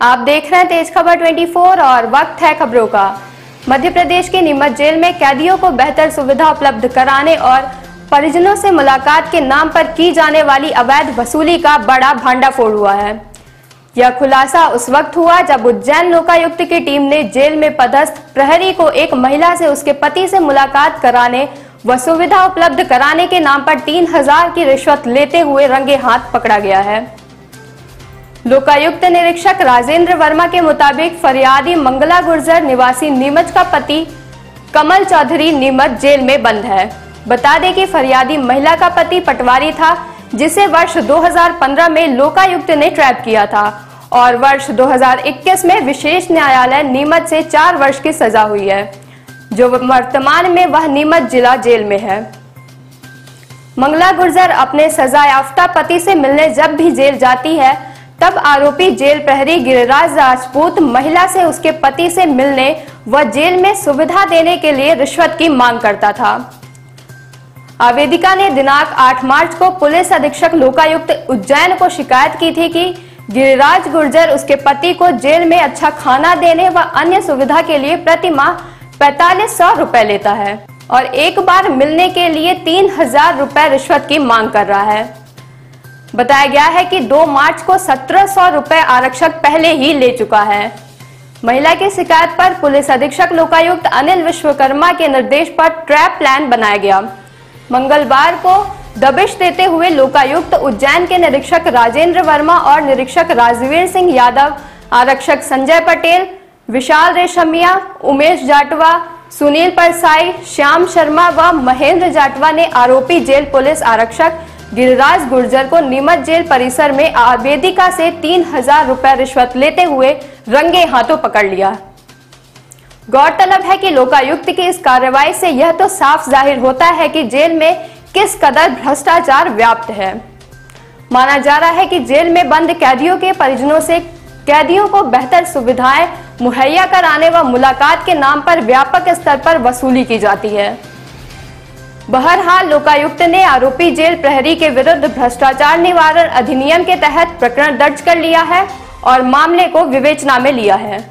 आप देख रहे हैं तेज खबर 24 और वक्त है खबरों का। मध्य प्रदेश के नीमच जेल में कैदियों को बेहतर सुविधा उपलब्ध कराने और परिजनों से मुलाकात के नाम पर की जाने वाली अवैध वसूली का बड़ा भांडाफोड़ हुआ है। यह खुलासा उस वक्त हुआ जब उज्जैन लोकायुक्त की टीम ने जेल में पदस्थ प्रहरी को एक महिला से उसके पति से मुलाकात कराने व सुविधा उपलब्ध कराने के नाम पर 3000 की रिश्वत लेते हुए रंगे हाथ पकड़ा गया है। लोकायुक्त निरीक्षक राजेंद्र वर्मा के मुताबिक फरियादी मंगला गुर्जर निवासी नीमच का पति कमल चौधरी नीमच जेल में बंद है। बता दें कि फरियादी महिला का पति पटवारी था, जिसे वर्ष 2015 में लोकायुक्त ने ट्रैप किया था और वर्ष 2021 में विशेष न्यायालय नीमच से 4 वर्ष की सजा हुई है, जो वर्तमान में वह नीमच जिला जेल में है। मंगला गुर्जर अपने सजायाफ्ता पति से मिलने जब भी जेल जाती है, तब आरोपी जेल प्रहरी गिरिराज राजपूत महिला से उसके पति से मिलने व जेल में सुविधा देने के लिए रिश्वत की मांग करता था। आवेदिका ने दिनांक 8 मार्च को पुलिस अधीक्षक लोकायुक्त उज्जैन को शिकायत की थी कि गिरिराज गुर्जर उसके पति को जेल में अच्छा खाना देने व अन्य सुविधा के लिए प्रति माह 4500 रुपए लेता है और एक बार मिलने के लिए 3000 रुपए रिश्वत की मांग कर रहा है। बताया गया है कि 2 मार्च को 1700 रुपए आरक्षक पहले ही ले चुका है। महिला की शिकायत पर पुलिस अधीक्षक लोकायुक्त अनिल विश्वकर्मा के निर्देश पर ट्रैप प्लान बनाया गया। मंगलवार को दबिश देते हुए लोकायुक्त उज्जैन के निरीक्षक राजेंद्र वर्मा और निरीक्षक राजवीर सिंह यादव, आरक्षक संजय पटेल, विशाल रेशमिया, उमेश जाटवा, सुनील परसाई, श्याम शर्मा व महेंद्र जाटवा ने आरोपी जेल पुलिस आरक्षक गिरिराज गुर्जर को नीमच जेल परिसर में आवेदिका से 3000 रुपए रिश्वत लेते हुए रंगे हाथों पकड़ लिया। गौरतलब है कि लोकायुक्त की इस कार्रवाई से यह तो साफ जाहिर होता है कि जेल में किस कदर भ्रष्टाचार व्याप्त है। माना जा रहा है कि जेल में बंद कैदियों के परिजनों से कैदियों को बेहतर सुविधाएं मुहैया कराने व मुलाकात के नाम पर व्यापक स्तर पर वसूली की जाती है। बहरहाल लोकायुक्त ने आरोपी जेल प्रहरी के विरुद्ध भ्रष्टाचार निवारण अधिनियम के तहत प्रकरण दर्ज कर लिया है और मामले को विवेचना में लिया है।